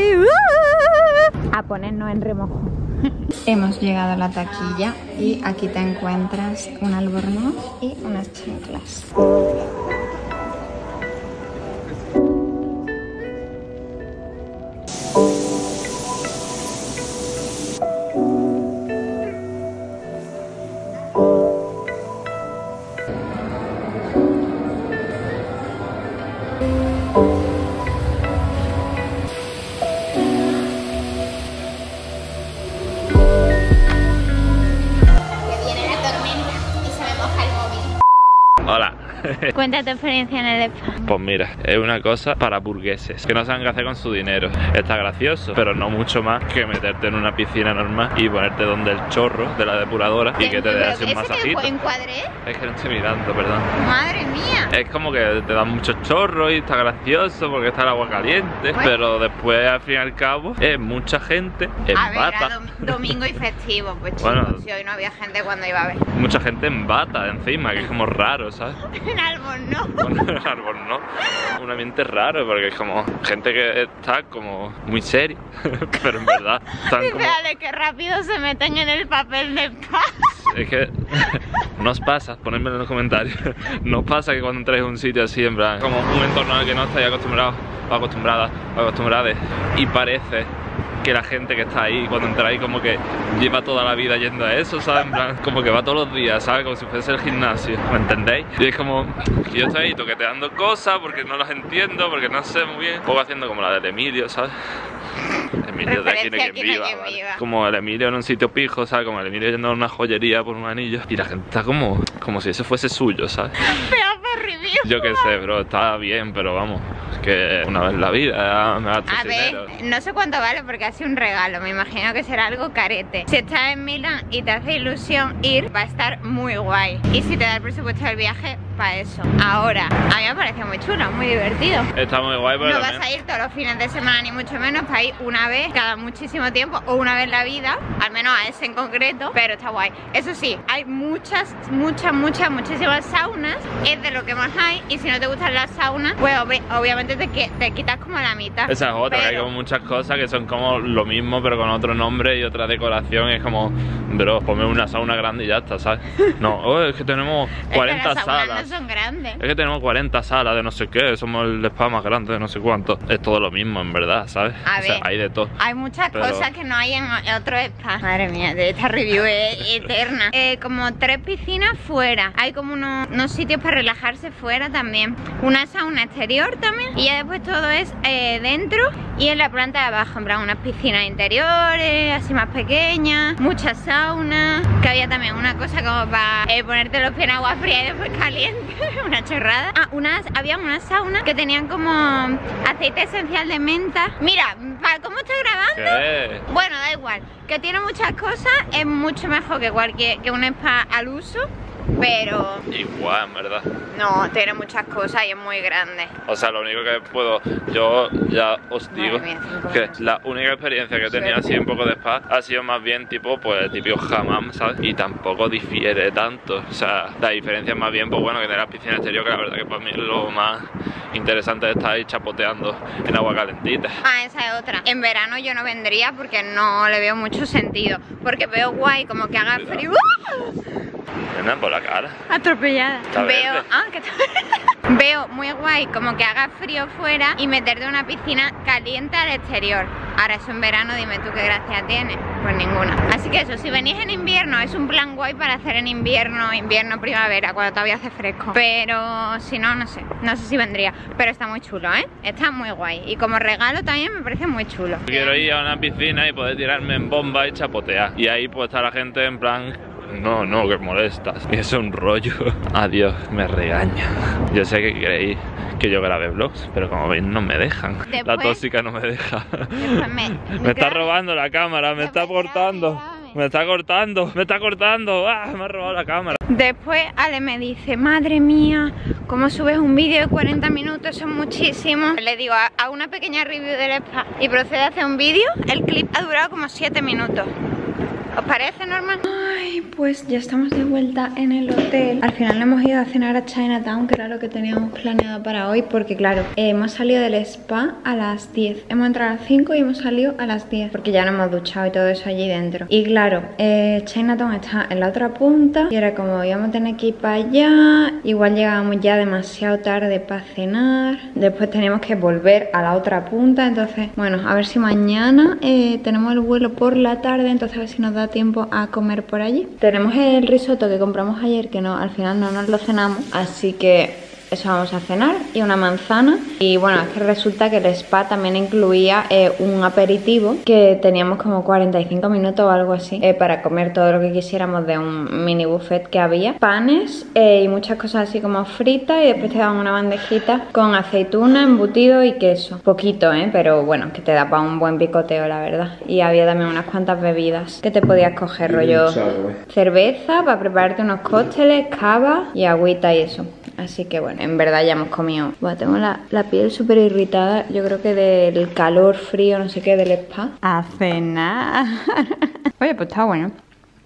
A ponernos en remojo. Hemos llegado a la taquilla y aquí te encuentras un albornoz y unas chanclas. Hola. Cuenta tu experiencia en el spa. Pues mira, es una cosa para burgueses que no saben qué hacer con su dinero. Está gracioso, pero no mucho más que meterte en una piscina normal y ponerte donde el chorro de la depuradora y que te des un masajito. ¿Ese encuadré? Es que no estoy mirando, perdón. Madre mía. Es como que te dan muchos chorros y está gracioso porque está el agua caliente, bueno, pero después al fin y al cabo es mucha gente en a ver, bata. era dom domingo y festivo, pues chicos, bueno, si hoy no había gente cuando iba a ver. Mucha gente en bata encima, que es como raro, ¿sabes? En Albornoz. Bueno, en Albornoz, un ambiente raro porque es como gente que está como muy seria, pero en verdad están como... Dale, que rápido se meten en el papel de paz. Es que no os pasa, ponedme en los comentarios, no os pasa que cuando entráis a un sitio así, en plan, como un entorno al que no estáis acostumbrados o acostumbradas o acostumbradas y parece que la gente que está ahí cuando entráis como que lleva toda la vida yendo a eso, ¿sabes? En plan, como que va todos los días, ¿sabes? Como si fuese el gimnasio, ¿me entendéis? Y es como que yo estoy ahí toqueteando cosas porque no las entiendo, porque no sé muy bien. Un poco haciendo como la del Emilio, ¿sabes? Emilio de Aquí no hay quien viva, ¿vale? Como el Emilio en un sitio pijo, ¿sabes? Como el Emilio yendo a una joyería por un anillo y la gente está como, como si ese fuese suyo, ¿sabes? Yo qué sé, bro, está bien, pero vamos, que una vez en la vida me gasto A ver, dinero. No sé cuánto vale porque ha sido un regalo, me imagino que será algo carete. Si estás en Milán y te hace ilusión ir, va a estar muy guay. Y si te da el presupuesto del viaje, para eso. Ahora, a mí me parece muy chulo, muy divertido. Está muy guay, pero no vas a ir todos los fines de semana ni mucho menos, para ir una vez cada muchísimo tiempo o una vez en la vida, al menos a ese en concreto, pero está guay. Eso sí, hay muchas, muchas, muchas, muchísimas saunas, es de lo que más hay, y si no te gustan las saunas, pues ob obviamente te, te quitas como la mitad. Esa es otra, pero... que hay como muchas cosas que son como lo mismo pero con otro nombre y otra decoración, y es como, bro, ponme una sauna grande y ya está, ¿sabes? No, oh, es que tenemos cuarenta es que las saunas salas. No son grandes. Es que tenemos cuarenta salas de no sé qué, somos el spa más grande de no sé cuánto. Es todo lo mismo, en verdad, ¿sabes? A o ver, sea, hay de todo. Hay muchas pero... cosas que no hay en otros spas. Madre mía, esta review es eterna. Eh, como tres piscinas fuera. Hay como unos, unos sitios para relajarse fuera también. Una sauna exterior también. Y ya después todo es eh, dentro y en la planta de abajo. En plan, unas piscinas interiores, así más pequeñas. Muchas saunas. Que había también una cosa como para eh, ponerte los pies en agua fría y después caliente. Una chorrada. Ah, unas, había unas saunas que tenían como aceite esencial de menta. Mira, ¿cómo estoy grabando? ¿Qué? Bueno, da igual. Que tiene muchas cosas, es mucho mejor que cualquier que un spa al uso. Pero... igual, en verdad. No, tiene muchas cosas y es muy grande. O sea, lo único que puedo... Yo ya os digo mía, que la única experiencia que he tenido así un poco de spa ha sido más bien tipo, pues, típico hammam, ¿sabes? Y tampoco difiere tanto. O sea, la diferencia es más bien, pues bueno, que tener la piscina exterior, que la verdad que para mí es lo más interesante de estar ahí chapoteando en agua calentita. Ah, esa es otra. En verano yo no vendría porque no le veo mucho sentido. Porque veo guay como que haga frío. Nena, por la cara. Atropellada. Está veo, verde. ah, que veo muy guay como que haga frío fuera y meterte en una piscina caliente al exterior. Ahora eso en verano, dime tú qué gracia tiene. Pues ninguna. Así que eso, si venís en invierno, es un plan guay para hacer en invierno, invierno, primavera, cuando todavía hace fresco. Pero si no, no sé. No sé si vendría. Pero está muy chulo, ¿eh? Está muy guay. Y como regalo también me parece muy chulo. Quiero ir a una piscina y poder tirarme en bomba y chapotear. Y ahí pues está la gente en plan no, no, que molestas. Y es un rollo. Adiós, me regaña. Yo sé que queréis que yo grabe vlogs, pero como veis no me dejan. Después, la tóxica no me deja. Me, me, me está robando la cámara, me está cortando. Me está cortando, me está cortando. ¡Ah! Me ha robado la cámara. Después Ale me dice, madre mía, ¿cómo subes un vídeo de cuarenta minutos? Son muchísimos. Le digo, a una pequeña review del spa y procede a hacer un vídeo. El clip ha durado como siete minutos. ¿Os parece normal? Ay, pues ya estamos de vuelta en el hotel. Al final hemos ido a cenar a Chinatown, que era lo que teníamos planeado para hoy. Porque claro, eh, hemos salido del spa a las diez. Hemos entrado a las cinco y hemos salido a las diez. Porque ya nos hemos duchado y todo eso allí dentro. Y claro, eh, Chinatown está en la otra punta. Y era como íbamos a tener que ir para allá. Igual llegábamos ya demasiado tarde para cenar. Después teníamos que volver a la otra punta. Entonces, bueno, a ver si mañana eh, tenemos el vuelo por la tarde. Entonces a ver si nos da tiempo a comer por allí. Tenemos el risotto que compramos ayer, que no, al final no nos lo cenamos, así que eso vamos a cenar, y una manzana. Y bueno, es que resulta que el spa también incluía eh, un aperitivo, que teníamos como cuarenta y cinco minutos o algo así eh, para comer todo lo que quisiéramos de un mini buffet que había. Panes eh, y muchas cosas así como fritas, y después te daban una bandejita con aceituna, embutido y queso. Poquito, ¿eh? Pero bueno, que te da para un buen picoteo, la verdad. Y había también unas cuantas bebidas que te podías coger, rollo cerveza para prepararte unos cócteles, cava y agüita y eso. Así que bueno, en verdad ya hemos comido. Bueno, tengo la, la piel súper irritada. Yo creo que del calor, frío, no sé qué, del spa. A cenar. Oye, pues está bueno.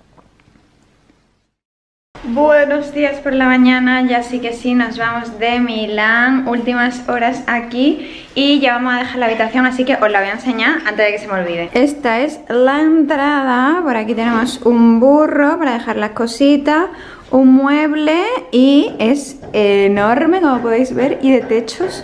Buenos días por la mañana, ya sí que sí, nos vamos de Milán. Últimas horas aquí y ya vamos a dejar la habitación, así que os la voy a enseñar antes de que se me olvide. Esta es la entrada. Por aquí tenemos un burro para dejar las cositas, un mueble, y es enorme como podéis ver, y de techos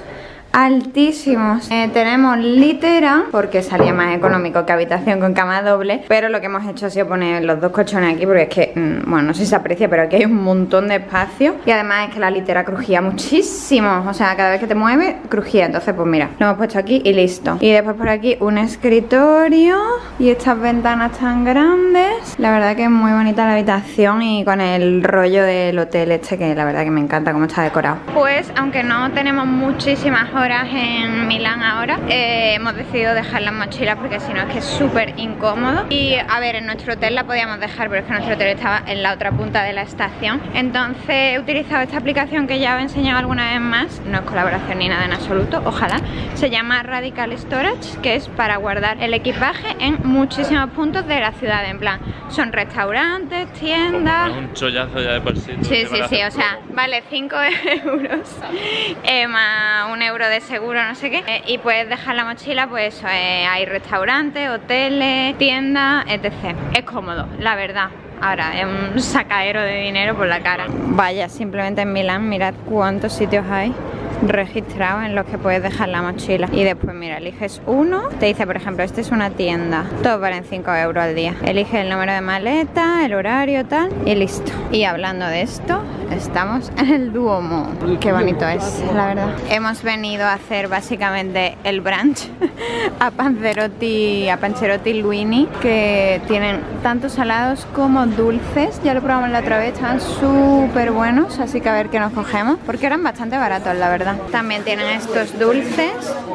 altísimos. Eh, tenemos litera porque salía más económico que habitación con cama doble, pero lo que hemos hecho ha sido poner los dos colchones aquí porque es que, mmm, bueno, no sé si se aprecia, pero aquí hay un montón de espacio, y además es que la litera crujía muchísimo, o sea, cada vez que te mueves crujía. Entonces pues mira, lo hemos puesto aquí y listo. Y después por aquí un escritorio y estas ventanas tan grandes. La verdad que es muy bonita la habitación, y con el rollo del hotel este, que la verdad que me encanta cómo está decorado. Pues aunque no tenemos muchísimas horas en Milán ahora, eh, hemos decidido dejar las mochilas porque si no es que es súper incómodo. Y a ver, en nuestro hotel la podíamos dejar, pero es que nuestro hotel estaba en la otra punta de la estación. Entonces he utilizado esta aplicación que ya os he enseñado alguna vez más. No es colaboración ni nada en absoluto, ojalá. Se llama Radical Storage, que es para guardar el equipaje en muchísimos puntos de la ciudad. En plan, son restaurantes, tiendas. Un chollazo ya de por sí. Sí, sí, sí, o sea, vale cinco euros eh, más un euro de seguro, no sé qué, eh, y puedes dejar la mochila, pues eso, eh, hay restaurantes, hoteles, tiendas, etcétera. Es cómodo, la verdad. Ahora, es un sacadero de dinero por la cara. Vaya, simplemente en Milán, mirad cuántos sitios hay registrados en los que puedes dejar la mochila. Y después mira, eliges uno, te dice por ejemplo, esta es una tienda, todos valen cinco euros al día. Eliges el número de maleta, el horario, tal, y listo. Y hablando de esto, estamos en el Duomo. Qué bonito es, la verdad. Hemos venido a hacer básicamente el brunch a Panzerotti, a Panzerotti Luini, que tienen tanto salados como dulces. Ya lo probamos la otra vez, estaban súper buenos, así que a ver qué nos cogemos, porque eran bastante baratos, la verdad. También tienen estos dulces.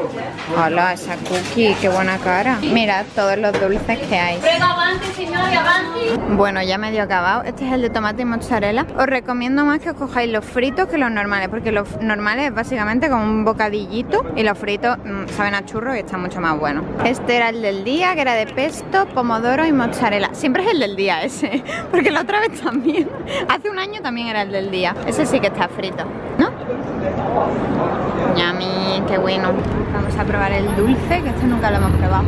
Hola, esa cookie, qué buena cara. Mirad todos los dulces que hay. Bueno, ya medio acabado. Este es el de tomate y mozzarella. Os recomiendo más que os cojáis los fritos que los normales, porque los normales es básicamente como un bocadillito, y los fritos mmm, saben a churro y están mucho más buenos. Este era el del día, que era de pesto, pomodoro y mozzarella. Siempre es el del día ese, porque la otra vez también, hace un año también era el del día. Ese sí que está frito, ¿no? Yummy, qué bueno. Vamos a probar el dulce, que este nunca lo hemos probado.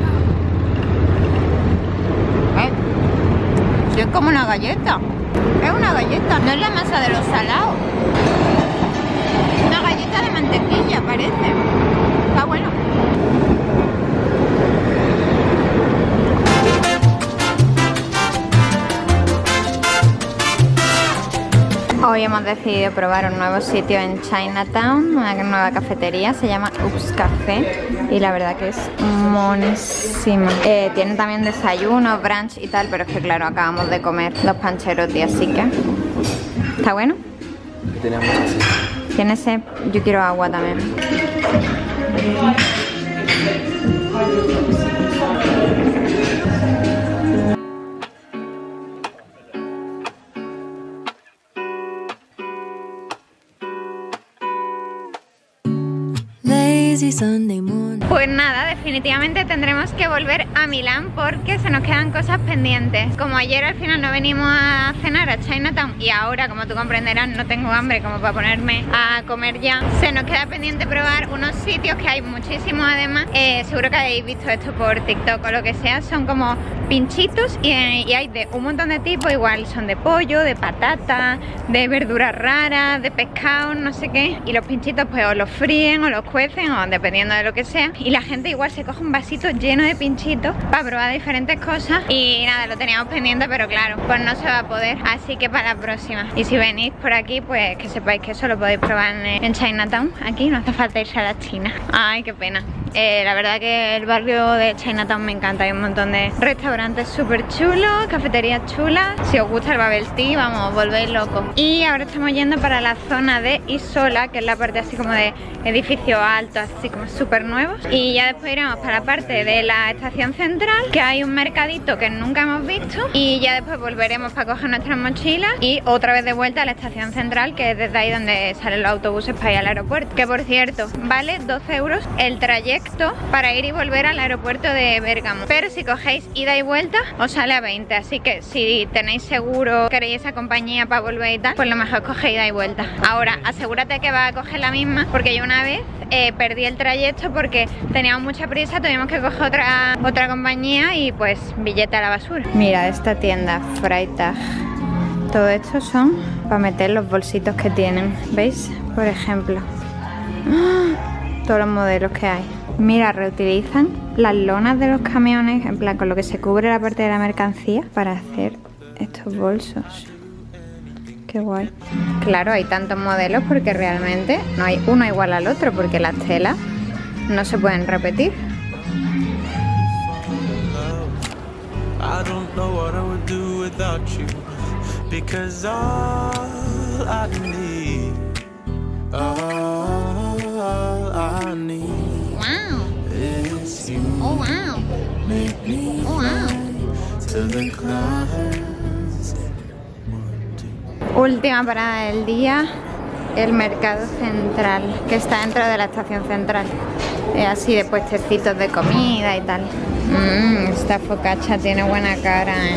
¿Eh? Es como una galleta. Es una galleta, no es la masa de los salados. Una galleta de mantequilla parece. Está bueno. Hoy hemos decidido probar un nuevo sitio en Chinatown, una nueva cafetería, se llama Ups Café y la verdad que es monísima. Eh, tienen también desayuno, brunch y tal, pero es que claro, acabamos de comer los pancherotti, así que... ¿Está bueno? Tiene mucha sed. ¿Tiene sed? Yo quiero agua también. Pues nada, definitivamente tendremos que volver a Milán porque se nos quedan cosas pendientes. Como ayer al final no venimos a cenar a Chinatown y ahora, como tú comprenderás, no tengo hambre como para ponerme a comer ya, se nos queda pendiente probar unos sitios que hay muchísimos además. Eh, seguro que habéis visto esto por TikTok o lo que sea, son como pinchitos y, y hay de un montón de tipos, igual son de pollo, de patata, de verduras raras, de pescado, no sé qué. Y los pinchitos pues o los fríen o los cuecen o dependiendo de lo que sea. Y la gente igual se coge un vasito lleno de pinchitos para probar diferentes cosas. Y nada, lo teníamos pendiente, pero claro, pues no se va a poder. Así que para la próxima. Y si venís por aquí, pues que sepáis que eso lo podéis probar en, en Chinatown. Aquí no hace falta irse a la China. Ay, qué pena. Eh, la verdad que el barrio de Chinatown me encanta. Hay un montón de restaurantes súper chulos, cafeterías chulas. Si os gusta el bubble tea, vamos, volvéis locos. Y ahora estamos yendo para la zona de Isola, que es la parte así como de edificios altos, así como súper nuevos. Y ya después iremos para la parte de la estación central, que hay un mercadito que nunca hemos visto. Y ya después volveremos para coger nuestras mochilas y otra vez de vuelta a la estación central, que es desde ahí donde salen los autobuses para ir al aeropuerto. Que por cierto, vale doce euros el trayecto para ir y volver al aeropuerto de Bérgamo, pero si cogéis ida y vuelta os sale a veinte, así que si tenéis seguro, queréis esa compañía para volver y tal, pues lo mejor coge ida y vuelta. Ahora asegúrate que vas a coger la misma, porque yo una vez eh, perdí el trayecto porque teníamos mucha prisa, tuvimos que coger otra, otra compañía y pues billete a la basura. Mira esta tienda, Freitag. Todo esto son para meter los bolsitos que tienen, ¿veis? Por ejemplo, ¡oh! Todos los modelos que hay. Mira, reutilizan las lonas de los camiones, en plan con lo que se cubre la parte de la mercancía, para hacer estos bolsos. Qué guay. Claro, hay tantos modelos porque realmente no hay uno igual al otro, porque las telas no se pueden repetir. Oh, wow. Oh, wow. Última parada del día, el mercado central, que está dentro de la estación central. Es así de puestecitos de comida y tal. Mmm, esta focaccia tiene buena cara, ¿eh?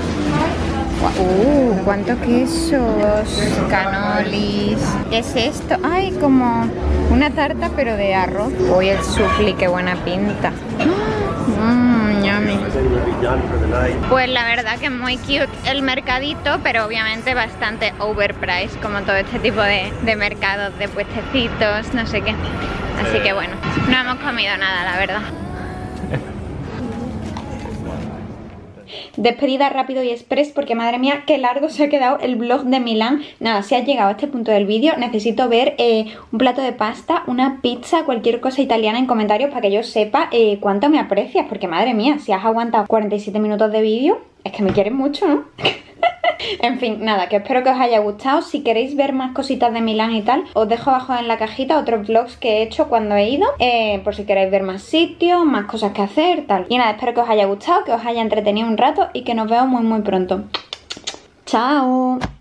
Uh, cuántos quesos, canolis. ¿Qué es esto? Ay, como una tarta pero de arroz. Uy, el supli, qué buena pinta. Mmm, yummy. Pues la verdad que es muy cute el mercadito, pero obviamente bastante overpriced, como todo este tipo de, de mercados, de puestecitos, no sé qué. Así que bueno, no hemos comido nada, la verdad. Despedida rápido y express porque madre mía qué largo se ha quedado el vlog de Milán. Nada, si has llegado a este punto del vídeo necesito ver eh, un plato de pasta, una pizza, cualquier cosa italiana en comentarios para que yo sepa eh, cuánto me aprecias, porque madre mía, si has aguantado cuarenta y siete minutos de vídeo es que me quieres mucho, ¿no? En fin, nada, que espero que os haya gustado. Si queréis ver más cositas de Milán y tal, os dejo abajo en la cajita otros vlogs que he hecho cuando he ido, eh, por si queréis ver más sitios, más cosas que hacer, tal. Y nada, espero que os haya gustado, que os haya entretenido un rato y que nos vemos muy muy pronto. ¡Chao!